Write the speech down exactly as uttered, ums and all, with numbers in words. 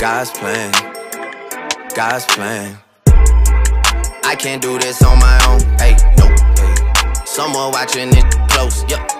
God's plan, God's plan. I can't do this on my own, hey, no, hey. Someone watching it close, yup.